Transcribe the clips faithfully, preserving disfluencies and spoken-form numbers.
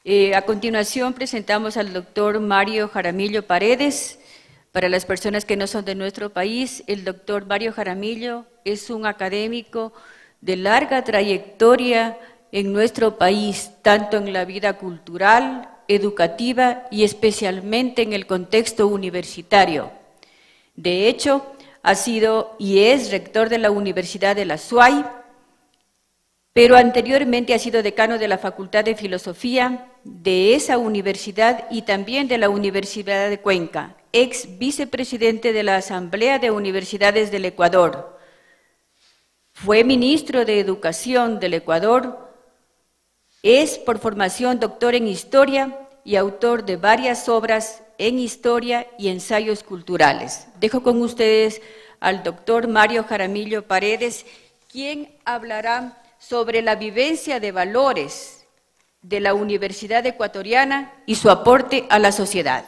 Eh, a continuación presentamos al doctor Mario Jaramillo Paredes. Para las personas que no son de nuestro país, el doctor Mario Jaramillo es un académico de larga trayectoria en nuestro país, tanto en la vida cultural, educativa y especialmente en el contexto universitario. De hecho, ha sido y es rector de la Universidad de la S U A Y, pero anteriormente ha sido decano de la Facultad de Filosofía de esa universidad y también de la Universidad de Cuenca, ex vicepresidente de la Asamblea de Universidades del Ecuador. Fue ministro de Educación del Ecuador, es por formación doctor en Historia y autor de varias obras en Historia y ensayos culturales. Dejo con ustedes al doctor Mario Jaramillo Paredes, quien hablará sobre la vivencia de valores de la Universidad Ecuatoriana y su aporte a la sociedad.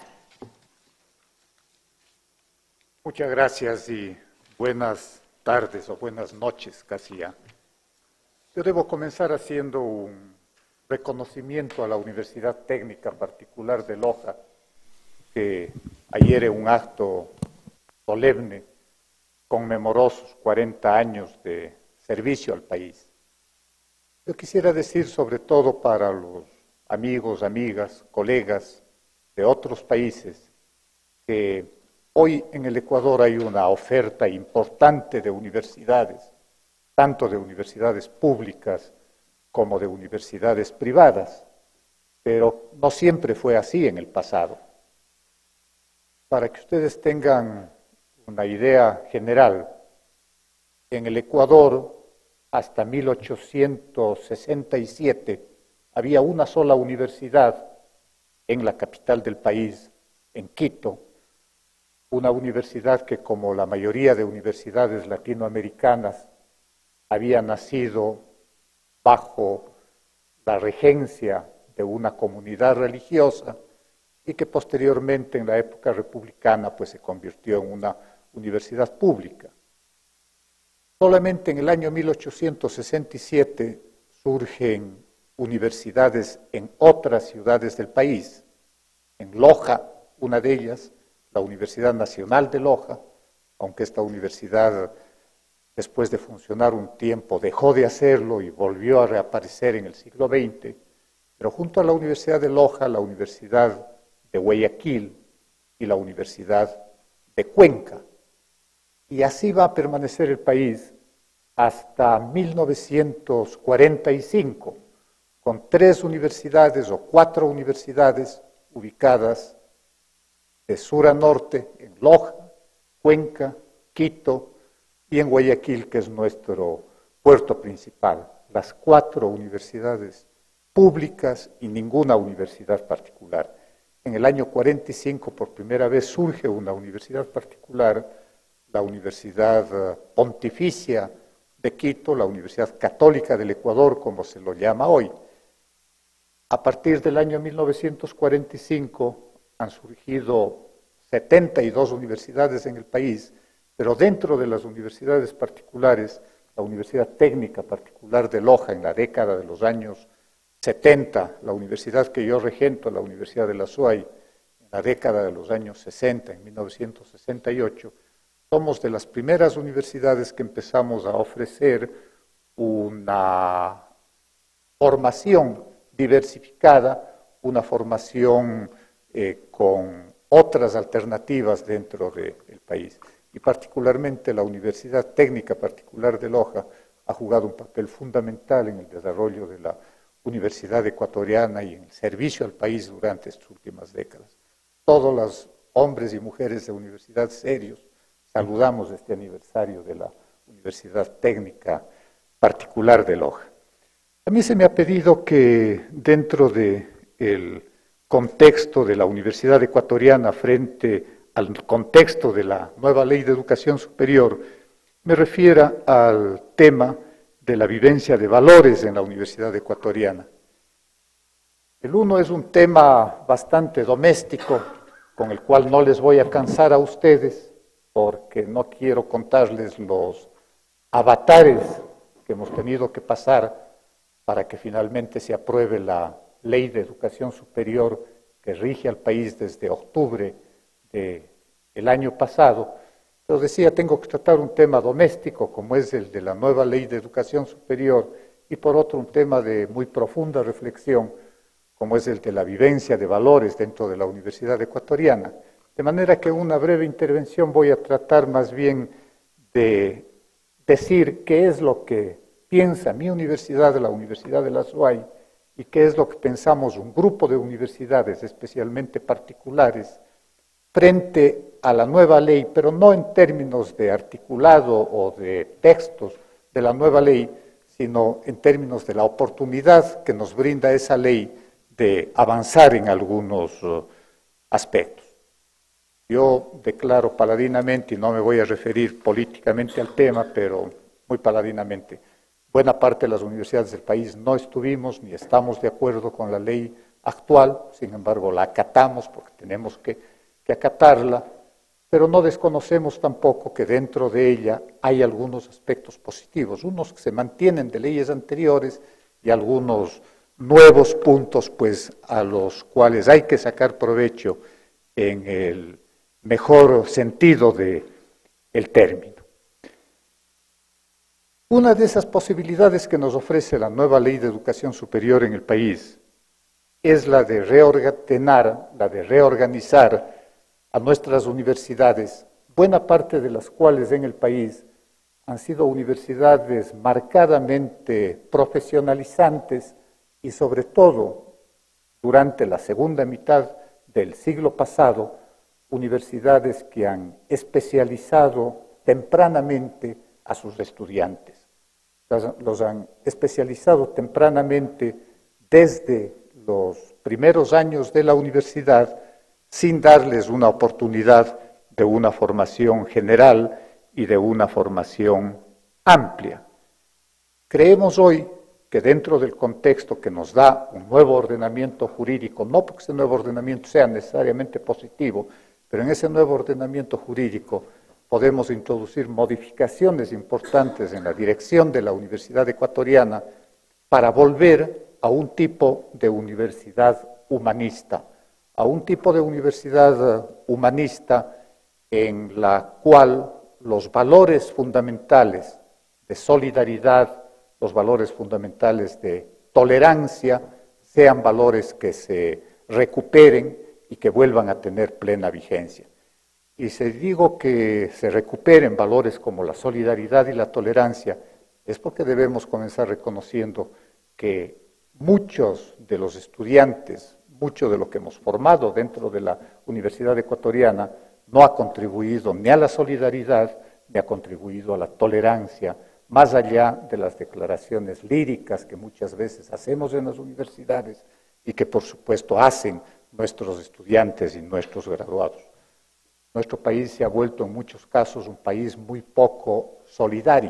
Muchas gracias y buenas tardes o buenas noches casi ya. Yo debo comenzar haciendo un reconocimiento a la Universidad Técnica Particular de Loja, que ayer en un acto solemne conmemoró sus cuarenta años de servicio al país. Yo quisiera decir, sobre todo para los amigos, amigas, colegas de otros países, que hoy en el Ecuador hay una oferta importante de universidades, tanto de universidades públicas como de universidades privadas, pero no siempre fue así en el pasado. Para que ustedes tengan una idea general, en el Ecuador, hasta mil ochocientos sesenta y siete, había una sola universidad en la capital del país, en Quito, una universidad que, como la mayoría de universidades latinoamericanas, había nacido bajo la regencia de una comunidad religiosa y que posteriormente, en la época republicana, pues se convirtió en una universidad pública. Solamente en el año mil ochocientos sesenta y siete surgen universidades en otras ciudades del país. En Loja, una de ellas, la Universidad Nacional de Loja, aunque esta universidad, después de funcionar un tiempo, dejó de hacerlo y volvió a reaparecer en el siglo veinte, pero junto a la Universidad de Loja, la Universidad de Guayaquil y la Universidad de Cuenca. Y así va a permanecer el país hasta mil novecientos cuarenta y cinco, con tres universidades o cuatro universidades ubicadas de sur a norte, en Loja, Cuenca, Quito y en Guayaquil, que es nuestro puerto principal. Las cuatro universidades públicas y ninguna universidad particular. En el año cuarenta y cinco, por primera vez, surge una universidad particular, la Universidad Pontificia de Quito, la Universidad Católica del Ecuador, como se lo llama hoy. A partir del año mil novecientos cuarenta y cinco han surgido setenta y dos universidades en el país, pero dentro de las universidades particulares, la Universidad Técnica Particular de Loja en la década de los años setenta, la universidad que yo regento, la Universidad de la S U A Y, en la década de los años sesenta, en mil novecientos sesenta y ocho, somos de las primeras universidades que empezamos a ofrecer una formación diversificada, una formación eh, con otras alternativas dentro del país. Y particularmente la Universidad Técnica Particular de Loja ha jugado un papel fundamental en el desarrollo de la Universidad Ecuatoriana y en el servicio al país durante estas últimas décadas. Todos los hombres y mujeres de universidad serios saludamos este aniversario de la Universidad Técnica Particular de Loja. A mí se me ha pedido que dentro del contexto de la Universidad Ecuatoriana frente al contexto de la nueva Ley de Educación Superior, me refiera al tema de la vivencia de valores en la Universidad Ecuatoriana. El uno es un tema bastante doméstico, con el cual no les voy a cansar a ustedes, porque no quiero contarles los avatares que hemos tenido que pasar para que finalmente se apruebe la Ley de Educación Superior que rige al país desde octubre del año pasado, pero decía, tengo que tratar un tema doméstico, como es el de la nueva Ley de Educación Superior, y por otro un tema de muy profunda reflexión, como es el de la vivencia de valores dentro de la Universidad Ecuatoriana. De manera que en una breve intervención voy a tratar más bien de decir qué es lo que piensa mi universidad, la Universidad de la SUAY, y qué es lo que pensamos un grupo de universidades, especialmente particulares, frente a la nueva ley, pero no en términos de articulado o de textos de la nueva ley, sino en términos de la oportunidad que nos brinda esa ley de avanzar en algunos uh, aspectos. Yo declaro paladinamente, y no me voy a referir políticamente al tema, pero muy paladinamente, buena parte de las universidades del país no estuvimos ni estamos de acuerdo con la ley actual, sin embargo la acatamos porque tenemos que, que acatarla, pero no desconocemos tampoco que dentro de ella hay algunos aspectos positivos, unos que se mantienen de leyes anteriores y algunos nuevos puntos pues a los cuales hay que sacar provecho en el mejor sentido del término. Una de esas posibilidades que nos ofrece la nueva Ley de Educación Superior en el país es la de reordenar, la de reorganizar a nuestras universidades, buena parte de las cuales en el país han sido universidades marcadamente profesionalizantes y sobre todo durante la segunda mitad del siglo pasado, universidades que han especializado tempranamente a sus estudiantes. Los han especializado tempranamente desde los primeros años de la universidad sin darles una oportunidad de una formación general y de una formación amplia. Creemos hoy que dentro del contexto que nos da un nuevo ordenamiento jurídico, no porque ese nuevo ordenamiento sea necesariamente positivo, pero en ese nuevo ordenamiento jurídico podemos introducir modificaciones importantes en la dirección de la Universidad Ecuatoriana para volver a un tipo de universidad humanista, a un tipo de universidad humanista en la cual los valores fundamentales de solidaridad, los valores fundamentales de tolerancia, sean valores que se recuperen y que vuelvan a tener plena vigencia. Y si digo que se recuperen valores como la solidaridad y la tolerancia, es porque debemos comenzar reconociendo que muchos de los estudiantes, mucho de lo que hemos formado dentro de la Universidad Ecuatoriana, no ha contribuido ni a la solidaridad, ni ha contribuido a la tolerancia, más allá de las declaraciones líricas que muchas veces hacemos en las universidades y que por supuesto hacen nuestros estudiantes y nuestros graduados. Nuestro país se ha vuelto en muchos casos un país muy poco solidario.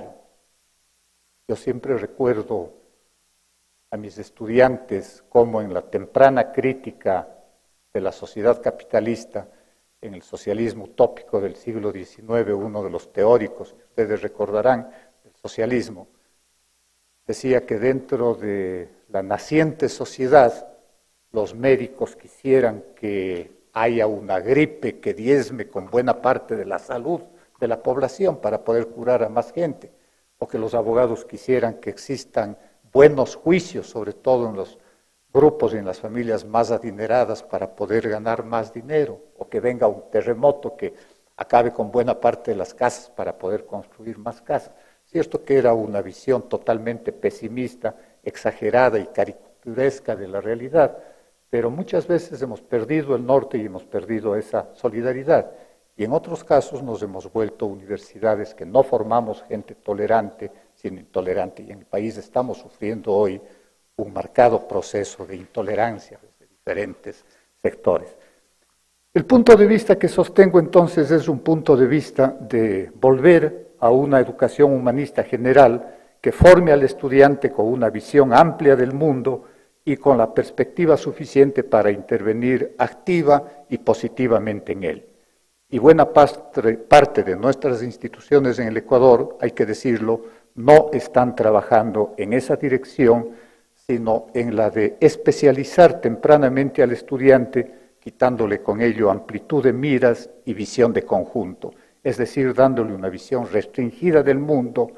Yo siempre recuerdo a mis estudiantes cómo en la temprana crítica de la sociedad capitalista, en el socialismo utópico del siglo diecinueve, uno de los teóricos que ustedes recordarán del socialismo, decía que dentro de la naciente sociedad los médicos quisieran que haya una gripe que diezme con buena parte de la salud de la población para poder curar a más gente, o que los abogados quisieran que existan buenos juicios, sobre todo en los grupos y en las familias más adineradas para poder ganar más dinero, o que venga un terremoto que acabe con buena parte de las casas para poder construir más casas. Cierto que era una visión totalmente pesimista, exagerada y caricaturesca de la realidad, pero muchas veces hemos perdido el norte y hemos perdido esa solidaridad. Y en otros casos nos hemos vuelto universidades que no formamos gente tolerante, sino intolerante. Y en el país estamos sufriendo hoy un marcado proceso de intolerancia desde diferentes sectores. El punto de vista que sostengo entonces es un punto de vista de volver a una educación humanista general que forme al estudiante con una visión amplia del mundo y con la perspectiva suficiente para intervenir activa y positivamente en él. Y buena parte de nuestras instituciones en el Ecuador, hay que decirlo, no están trabajando en esa dirección, sino en la de especializar tempranamente al estudiante, quitándole con ello amplitud de miras y visión de conjunto, es decir, dándole una visión restringida del mundo,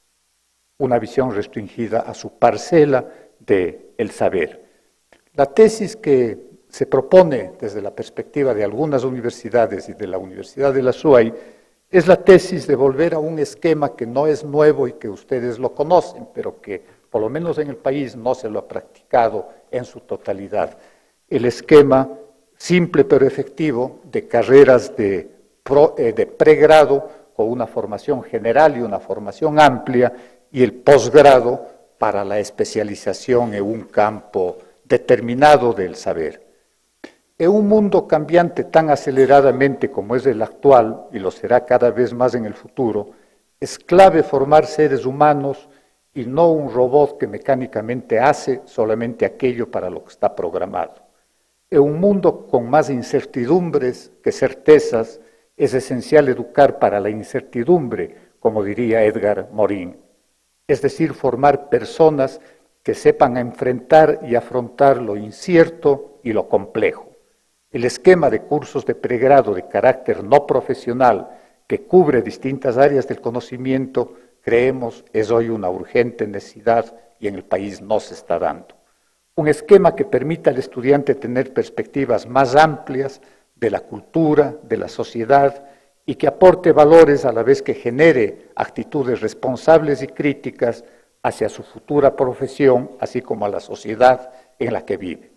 una visión restringida a su parcela del saber. La tesis que se propone desde la perspectiva de algunas universidades y de la Universidad de la SUAY es la tesis de volver a un esquema que no es nuevo y que ustedes lo conocen, pero que por lo menos en el país no se lo ha practicado en su totalidad. El esquema simple pero efectivo de carreras de, pro, eh, de pregrado con una formación general y una formación amplia y el posgrado para la especialización en un campo determinado del saber. En un mundo cambiante tan aceleradamente como es el actual, y lo será cada vez más en el futuro, es clave formar seres humanos y no un robot que mecánicamente hace solamente aquello para lo que está programado. En un mundo con más incertidumbres que certezas, es esencial educar para la incertidumbre, como diría Edgar Morin, es decir, formar personas que sepan enfrentar y afrontar lo incierto y lo complejo. El esquema de cursos de pregrado de carácter no profesional que cubre distintas áreas del conocimiento, creemos, es hoy una urgente necesidad y en el país no se está dando. Un esquema que permita al estudiante tener perspectivas más amplias de la cultura, de la sociedad y que aporte valores a la vez que genere actitudes responsables y críticas hacia su futura profesión, así como a la sociedad en la que vive.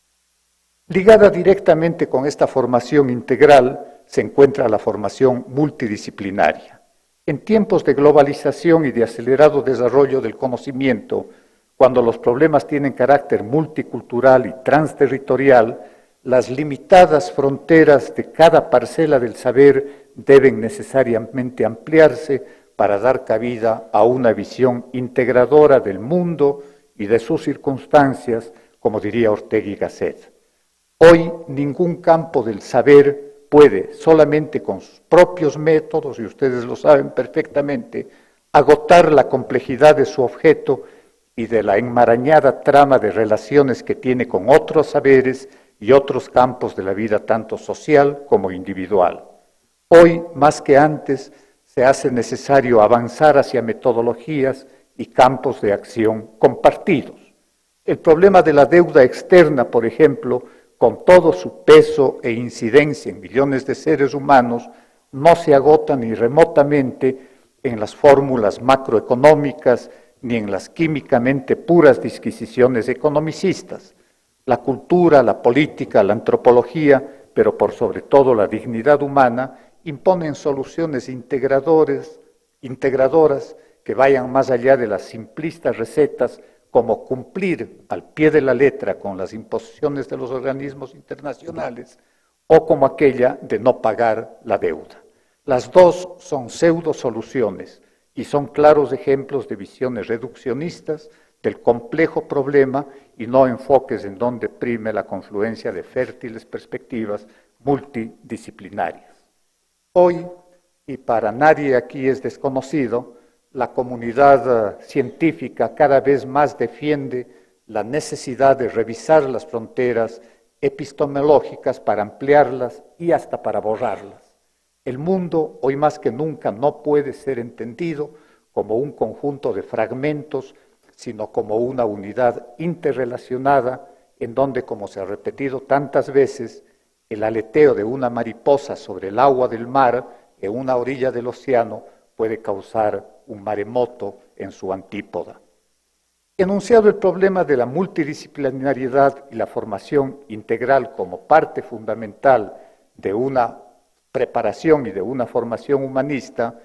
Ligada directamente con esta formación integral se encuentra la formación multidisciplinaria. En tiempos de globalización y de acelerado desarrollo del conocimiento, cuando los problemas tienen carácter multicultural y transterritorial, las limitadas fronteras de cada parcela del saber deben necesariamente ampliarse para dar cabida a una visión integradora del mundo y de sus circunstancias, como diría Ortega y Gasset. Hoy ningún campo del saber puede, solamente con sus propios métodos, y ustedes lo saben perfectamente, agotar la complejidad de su objeto y de la enmarañada trama de relaciones que tiene con otros saberes y otros campos de la vida tanto social como individual. Hoy, más que antes, se hace necesario avanzar hacia metodologías y campos de acción compartidos. El problema de la deuda externa, por ejemplo, con todo su peso e incidencia en millones de seres humanos, no se agota ni remotamente en las fórmulas macroeconómicas ni en las químicamente puras disquisiciones economicistas. La cultura, la política, la antropología, pero por sobre todo la dignidad humana, imponen soluciones integradores, integradoras que vayan más allá de las simplistas recetas como cumplir al pie de la letra con las imposiciones de los organismos internacionales o como aquella de no pagar la deuda. Las dos son pseudo soluciones y son claros ejemplos de visiones reduccionistas del complejo problema y no enfoques en donde prime la confluencia de fértiles perspectivas multidisciplinarias. Hoy, y para nadie aquí es desconocido, la comunidad científica cada vez más defiende la necesidad de revisar las fronteras epistemológicas para ampliarlas y hasta para borrarlas. El mundo, hoy más que nunca, no puede ser entendido como un conjunto de fragmentos, sino como una unidad interrelacionada en donde, como se ha repetido tantas veces, el aleteo de una mariposa sobre el agua del mar en una orilla del océano puede causar un maremoto en su antípoda. Enunciado el problema de la multidisciplinariedad y la formación integral como parte fundamental de una preparación y de una formación humanista,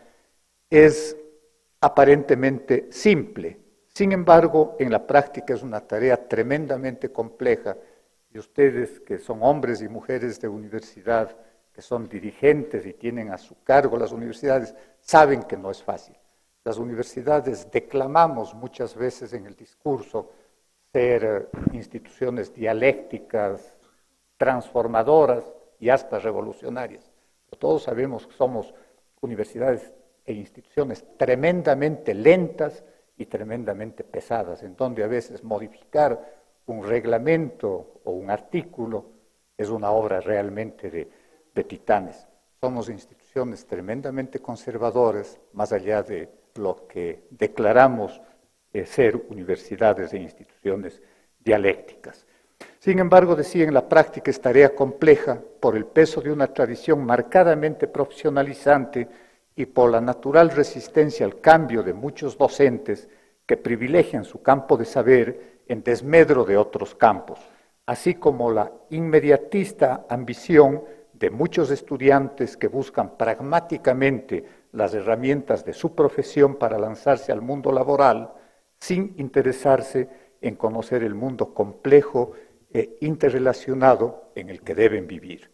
es aparentemente simple. Sin embargo, en la práctica es una tarea tremendamente compleja y ustedes, que son hombres y mujeres de universidad, que son dirigentes y tienen a su cargo las universidades, saben que no es fácil. Las universidades declamamos muchas veces en el discurso ser instituciones dialécticas, transformadoras y hasta revolucionarias. Pero todos sabemos que somos universidades e instituciones tremendamente lentas y tremendamente pesadas, en donde a veces modificar un reglamento o un artículo es una obra realmente de, de titanes. Somos instituciones tremendamente conservadoras, más allá de lo que declaramos eh, ser universidades e instituciones dialécticas. Sin embargo, decía, en la práctica es tarea compleja por el peso de una tradición marcadamente profesionalizante y por la natural resistencia al cambio de muchos docentes que privilegian su campo de saber en desmedro de otros campos, así como la inmediatista ambición de muchos estudiantes que buscan pragmáticamente las herramientas de su profesión para lanzarse al mundo laboral, sin interesarse en conocer el mundo complejo e interrelacionado en el que deben vivir.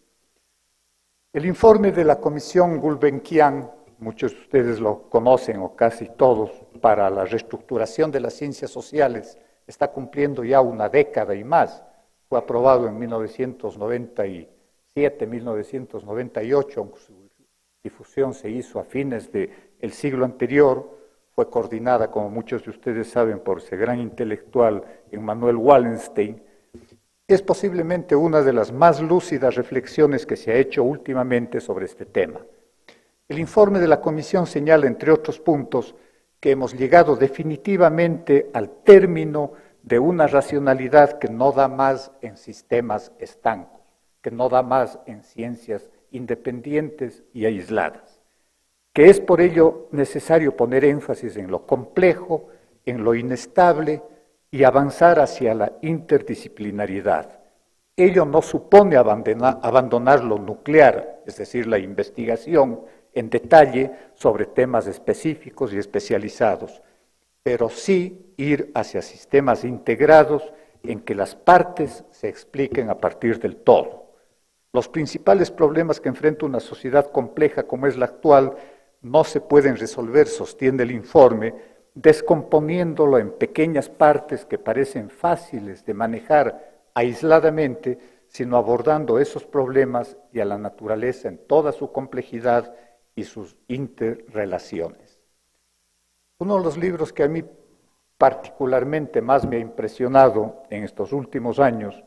El informe de la Comisión Gulbenkian, muchos de ustedes lo conocen o casi todos, para la reestructuración de las ciencias sociales, está cumpliendo ya una década y más. Fue aprobado en mil novecientos noventa y siete, mil novecientos noventa y ocho, aunque su difusión se hizo a fines del siglo anterior. Fue coordinada, como muchos de ustedes saben, por ese gran intelectual Immanuel Wallenstein. Es posiblemente una de las más lúcidas reflexiones que se ha hecho últimamente sobre este tema. El informe de la Comisión señala, entre otros puntos, que hemos llegado definitivamente al término de una racionalidad que no da más en sistemas estancos, que no da más en ciencias independientes y aisladas, que es por ello necesario poner énfasis en lo complejo, en lo inestable y avanzar hacia la interdisciplinariedad. Ello no supone abandonar, abandonar lo nuclear, es decir, la investigación en detalle sobre temas específicos y especializados, pero sí ir hacia sistemas integrados en que las partes se expliquen a partir del todo. Los principales problemas que enfrenta una sociedad compleja como es la actual no se pueden resolver, sostiene el informe, descomponiéndolo en pequeñas partes que parecen fáciles de manejar aisladamente, sino abordando esos problemas y a la naturaleza en toda su complejidad y sus interrelaciones. Uno de los libros que a mí particularmente más me ha impresionado en estos últimos años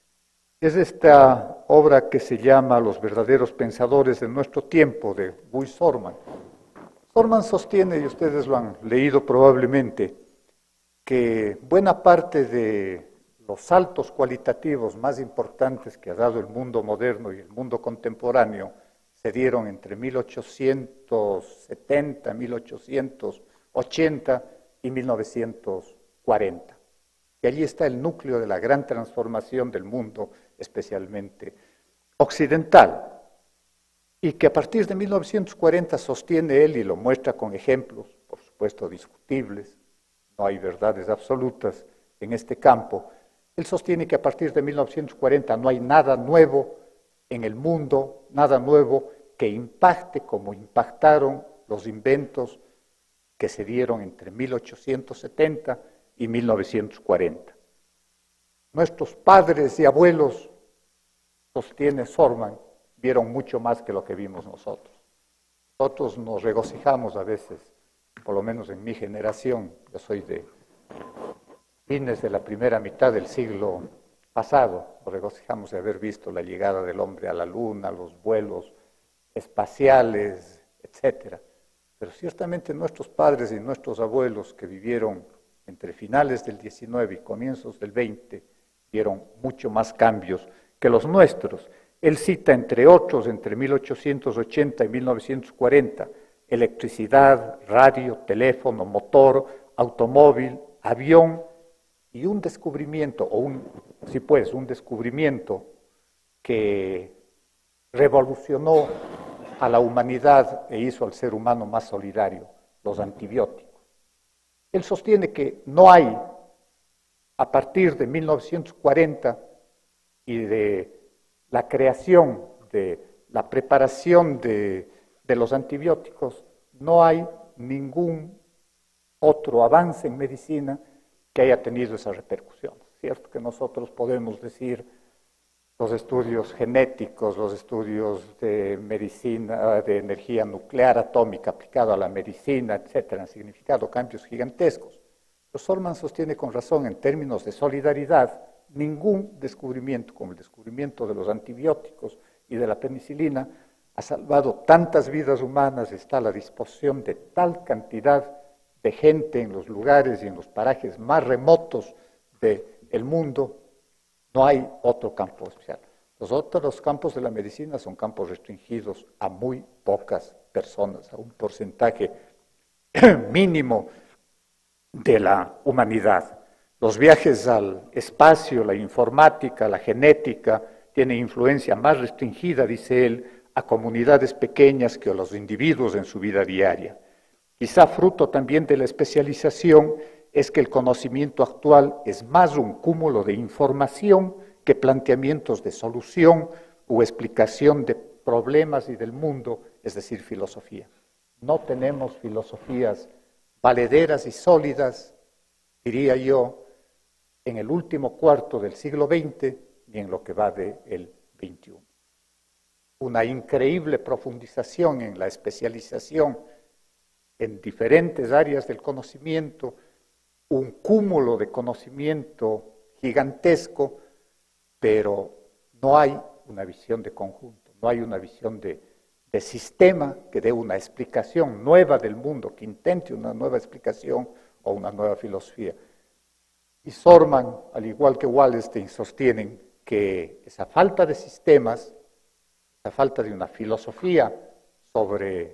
es esta obra que se llama Los verdaderos pensadores de nuestro tiempo, de Guy Sorman. Sorman sostiene, y ustedes lo han leído probablemente, que buena parte de los saltos cualitativos más importantes que ha dado el mundo moderno y el mundo contemporáneo se dieron entre mil ochocientos setenta, mil ochocientos ochenta y mil novecientos cuarenta. Y allí está el núcleo de la gran transformación del mundo, especialmente occidental, y que a partir de mil novecientos cuarenta sostiene él, y lo muestra con ejemplos, por supuesto discutibles, no hay verdades absolutas en este campo. Él sostiene que a partir de mil novecientos cuarenta no hay nada nuevo en el mundo, nada nuevo que impacte como impactaron los inventos que se dieron entre mil ochocientos setenta y mil novecientos cuarenta. Nuestros padres y abuelos, sostiene Sorman, vieron mucho más que lo que vimos nosotros. Nosotros nos regocijamos a veces, por lo menos en mi generación, yo soy de fines de la primera mitad del siglo pasado, nos regocijamos de haber visto la llegada del hombre a la luna, los vuelos espaciales, etcétera. Pero ciertamente nuestros padres y nuestros abuelos que vivieron entre finales del diecinueve y comienzos del veinte, vieron mucho más cambios que los nuestros. Él cita, entre otros, entre mil ochocientos ochenta y mil novecientos cuarenta, electricidad, radio, teléfono, motor, automóvil, avión y un descubrimiento, o un, sí pues, un descubrimiento que revolucionó a la humanidad e hizo al ser humano más solidario, los antibióticos. Él sostiene que no hay, a partir de mil novecientos cuarenta y de la creación, de la preparación de, de los antibióticos, no hay ningún otro avance en medicina que haya tenido esa repercusión. Cierto que nosotros podemos decir los estudios genéticos, los estudios de medicina, de energía nuclear atómica aplicado a la medicina, etcétera, han significado cambios gigantescos. Solman sostiene con razón, en términos de solidaridad, ningún descubrimiento como el descubrimiento de los antibióticos y de la penicilina ha salvado tantas vidas humanas, está a la disposición de tal cantidad de gente en los lugares y en los parajes más remotos del mundo. No hay otro campo especial. Los otros campos de la medicina son campos restringidos a muy pocas personas, a un porcentaje mínimo de la humanidad. Los viajes al espacio, la informática, la genética, tienen influencia más restringida, dice él, a comunidades pequeñas que a los individuos en su vida diaria. Quizá fruto también de la especialización es que el conocimiento actual es más un cúmulo de información que planteamientos de solución o explicación de problemas y del mundo, es decir, filosofía. No tenemos filosofías valederas y sólidas, diría yo, en el último cuarto del siglo veinte y en lo que va del veintiuno. Una increíble profundización en la especialización en diferentes áreas del conocimiento, un cúmulo de conocimiento gigantesco, pero no hay una visión de conjunto, no hay una visión de, de sistema que dé una explicación nueva del mundo, que intente una nueva explicación o una nueva filosofía. Y Solman, al igual que Wallerstein, sostienen que esa falta de sistemas, esa falta de una filosofía sobre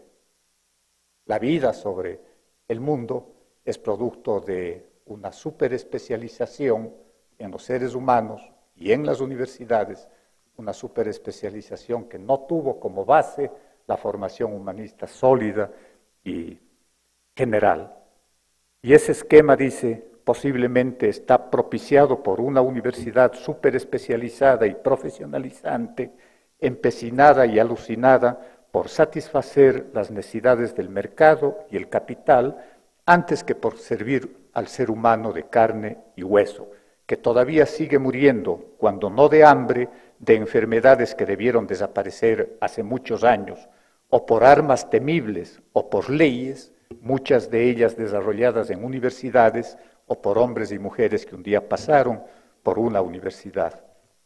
la vida, sobre el mundo, es producto de una superespecialización en los seres humanos y en las universidades, una superespecialización que no tuvo como base la formación humanista sólida y general. Y ese esquema, dice, posiblemente está propiciado por una universidad superespecializada y profesionalizante, empecinada y alucinada por satisfacer las necesidades del mercado y el capital, antes que por servir al ser humano de carne y hueso, que todavía sigue muriendo, cuando no de hambre, de enfermedades que debieron desaparecer hace muchos años, o por armas temibles, o por leyes, muchas de ellas desarrolladas en universidades, o por hombres y mujeres que un día pasaron por una universidad.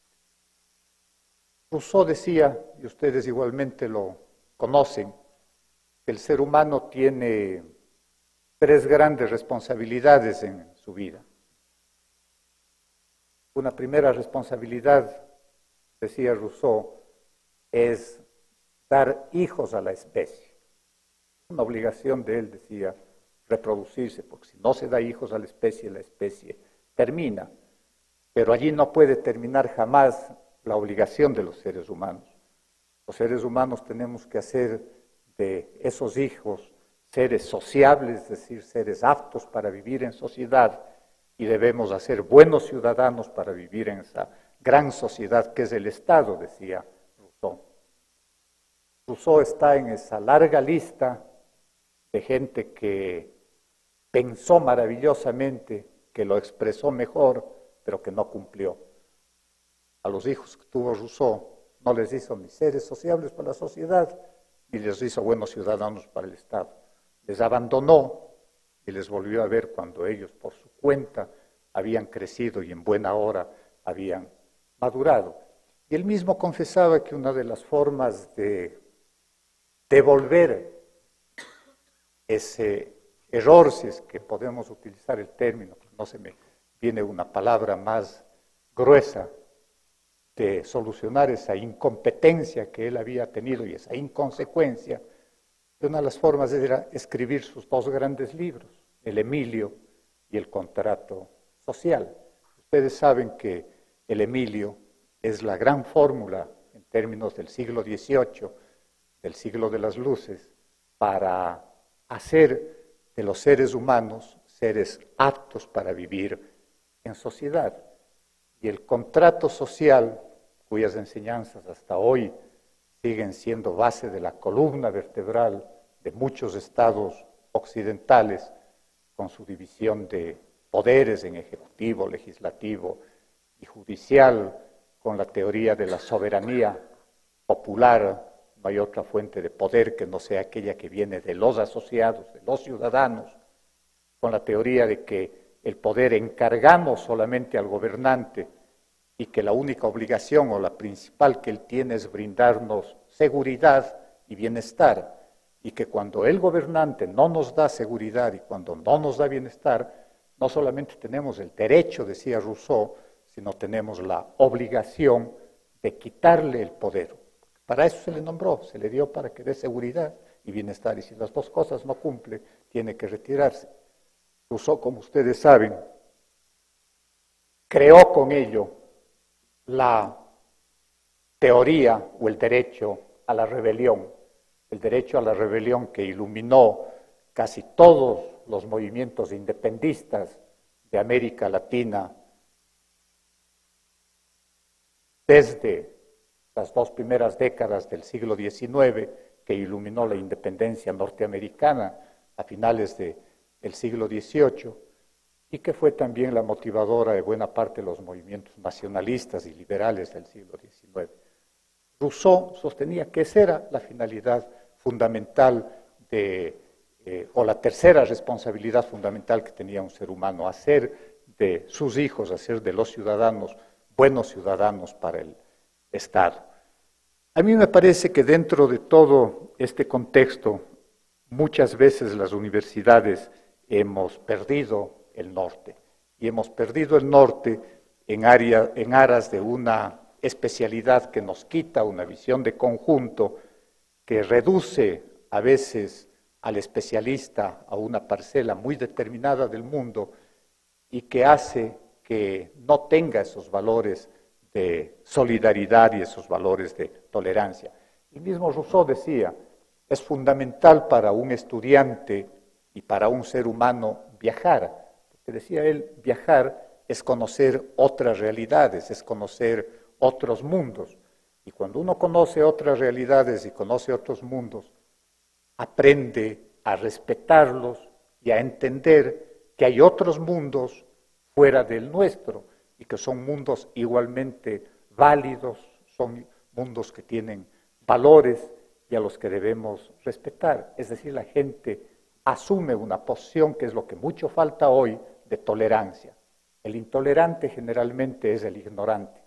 Rousseau decía, y ustedes igualmente lo conocen, que el ser humano tiene tres grandes responsabilidades en su vida. Una primera responsabilidad, decía Rousseau, es dar hijos a la especie. Una obligación de él, decía, reproducirse, porque si no se da hijos a la especie, la especie termina. Pero allí no puede terminar jamás la obligación de los seres humanos. Los seres humanos tenemos que hacer de esos hijos seres sociables, es decir, seres aptos para vivir en sociedad, y debemos hacer buenos ciudadanos para vivir en esa gran sociedad que es el Estado, decía Rousseau. Rousseau está en esa larga lista de gente que pensó maravillosamente, que lo expresó mejor, pero que no cumplió. A los hijos que tuvo Rousseau no les hizo ni seres sociables para la sociedad, ni les hizo buenos ciudadanos para el Estado. Les abandonó y les volvió a ver cuando ellos por su cuenta habían crecido y en buena hora habían madurado. Y él mismo confesaba que una de las formas de devolver ese error, si es que podemos utilizar el término, no se me viene una palabra más gruesa, de solucionar esa incompetencia que él había tenido y esa inconsecuencia, una de las formas era escribir sus dos grandes libros, El Emilio y El Contrato Social. Ustedes saben que El Emilio es la gran fórmula en términos del siglo dieciocho, del siglo de las luces, para hacer de los seres humanos seres aptos para vivir en sociedad. Y el contrato social, cuyas enseñanzas hasta hoy siguen siendo base de la columna vertebral de muchos estados occidentales, con su división de poderes en ejecutivo, legislativo y judicial, con la teoría de la soberanía popular. No hay otra fuente de poder que no sea aquella que viene de los asociados, de los ciudadanos, con la teoría de que el poder encargamos solamente al gobernante y que la única obligación o la principal que él tiene es brindarnos seguridad y bienestar, y que cuando el gobernante no nos da seguridad y cuando no nos da bienestar, no solamente tenemos el derecho, decía Rousseau, sino tenemos la obligación de quitarle el poder. Para eso se le nombró, se le dio para que dé seguridad y bienestar, y si las dos cosas no cumple, tiene que retirarse. Rousseau, como ustedes saben, creó con ello la teoría o el derecho a la rebelión, el derecho a la rebelión que iluminó casi todos los movimientos independistas de América Latina desde las dos primeras décadas del siglo diecinueve, que iluminó la independencia norteamericana a finales del siglo dieciocho, y que fue también la motivadora de buena parte de los movimientos nacionalistas y liberales del siglo diecinueve. Rousseau sostenía que esa era la finalidad fundamental de, eh, o la tercera responsabilidad fundamental que tenía un ser humano, hacer de sus hijos, hacer de los ciudadanos buenos ciudadanos para el Estado. A mí me parece que dentro de todo este contexto, muchas veces las universidades hemos perdido el norte, y hemos perdido el norte en, área, en aras de una especialidad que nos quita una visión de conjunto, que reduce a veces al especialista a una parcela muy determinada del mundo y que hace que no tenga esos valores de solidaridad y esos valores de tolerancia. El mismo Rousseau decía, es fundamental para un estudiante y para un ser humano viajar, porque decía él, viajar es conocer otras realidades, es conocer otros mundos. Y cuando uno conoce otras realidades y conoce otros mundos, aprende a respetarlos y a entender que hay otros mundos fuera del nuestro y que son mundos igualmente válidos, son mundos que tienen valores y a los que debemos respetar. Es decir, la gente asume una posición que es lo que mucho falta hoy de tolerancia. El intolerante generalmente es el ignorante.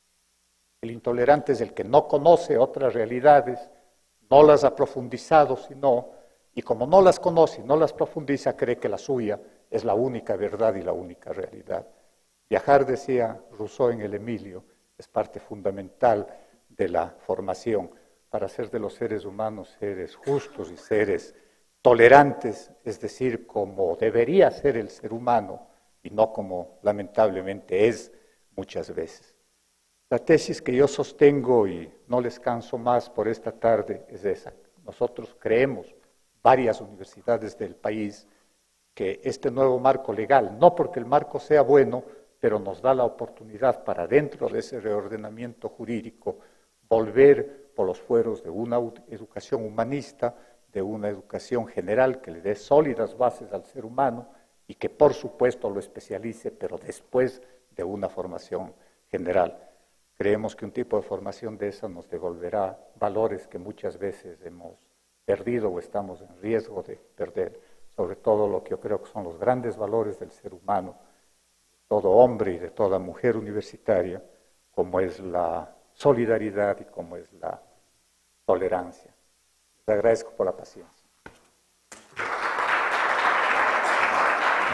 El intolerante es el que no conoce otras realidades, no las ha profundizado, sino, y como no las conoce y no las profundiza, cree que la suya es la única verdad y la única realidad. Viajar, decía Rousseau en el Emilio, es parte fundamental de la formación para hacer de los seres humanos seres justos y seres tolerantes, es decir, como debería ser el ser humano y no como lamentablemente es muchas veces. La tesis que yo sostengo, y no les canso más por esta tarde, es esa. Nosotros creemos, varias universidades del país, que este nuevo marco legal, no porque el marco sea bueno, pero nos da la oportunidad para dentro de ese reordenamiento jurídico volver por los fueros de una educación humanista, de una educación general que le dé sólidas bases al ser humano y que por supuesto lo especialice, pero después de una formación general. Creemos que un tipo de formación de esa nos devolverá valores que muchas veces hemos perdido o estamos en riesgo de perder, sobre todo lo que yo creo que son los grandes valores del ser humano, todo hombre y de toda mujer universitaria, como es la solidaridad y como es la tolerancia. Les agradezco por la paciencia.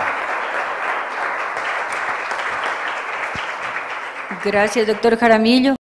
Gracias, doctor Jaramillo.